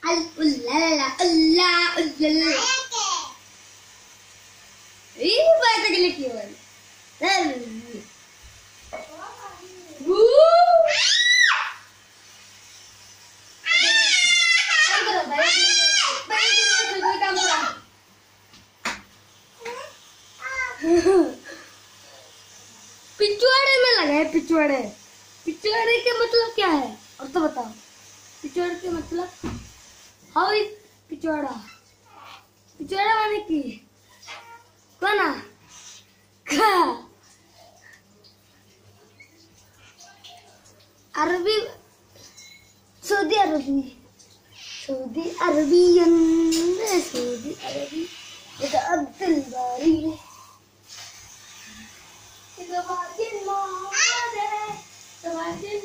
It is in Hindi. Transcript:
अल्लाह अल्लाह अल्लाह ये बात अगले की ओर पिछवाड़े में लगा है। पिछवाड़े पिछवाड़े के मतलब क्या है और तो बताओ। पिछवाड़े के मतलब हाउ इज पिछवाड़ा। पिछवाड़ा माने की कौन अरबी सऊदी अरबी सऊदी अरबियन सऊदी अरबी itu Abdul Bari itu makin mau deh semakin